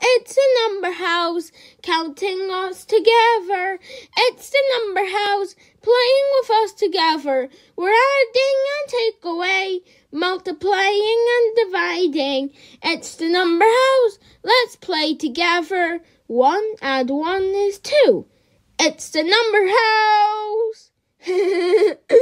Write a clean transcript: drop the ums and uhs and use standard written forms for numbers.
It's the number house, counting us together. It's the number house, playing with us together. We're adding and take away, multiplying and dividing. It's the number house, let's play together. 1 + 1 is 2. It's the number house.